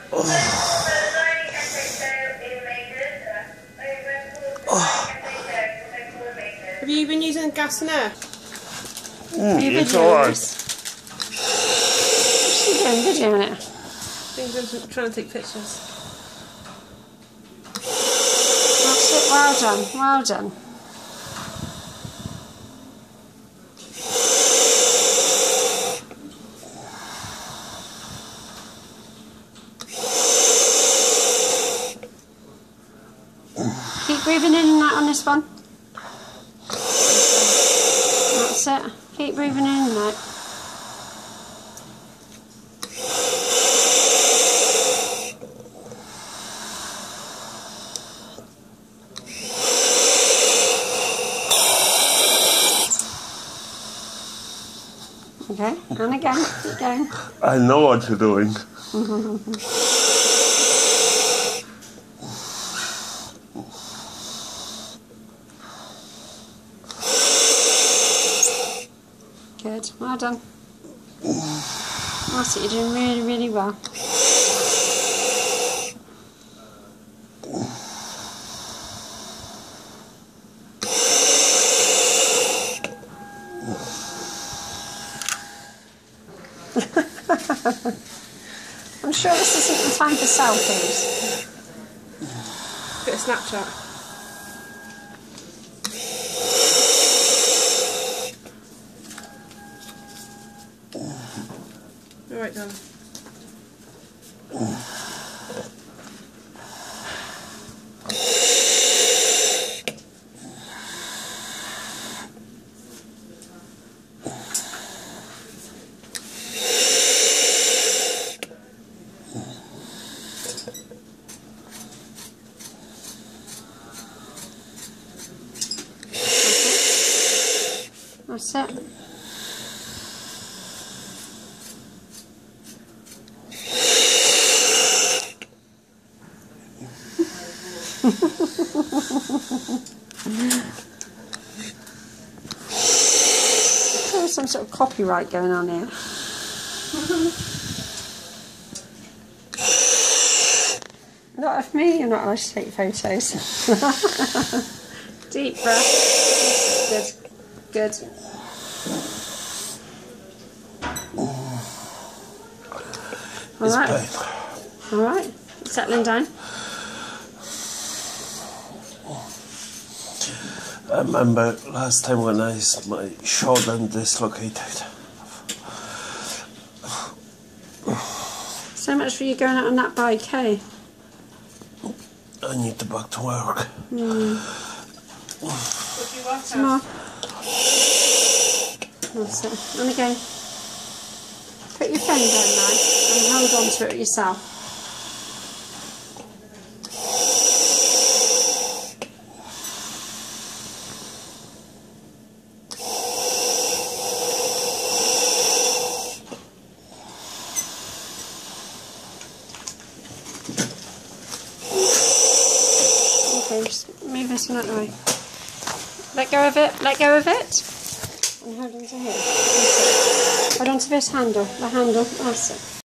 Have you been using gas and air? It's alright. What's she doing? Videoing it? I think I'm trying to take pictures. That's it. Well done. Well done. Keep breathing in and out on this one. That's it. Keep breathing in and out. Okay, and again, keep going. I know what you're doing. Good, well done. That's it, you're doing really, really well. I'm sure this isn't the time for selfies. Bit of Snapchat. Alright, darling. That's it. There's some sort of copyright going on here. Not of me, you're not allowed to take photos. Deep breath. Good. Good. Alright. Alright. Settling down. I remember last time when my shoulder dislocated. So much for you going out on that bike, hey? I need to back to work. Some more. That's it. And again. Put your phone down now and hold on to it yourself. Okay, just move this one out of the way. Let go of it, let go of it. And hold on to here. Hold on to this handle, the handle, that's it.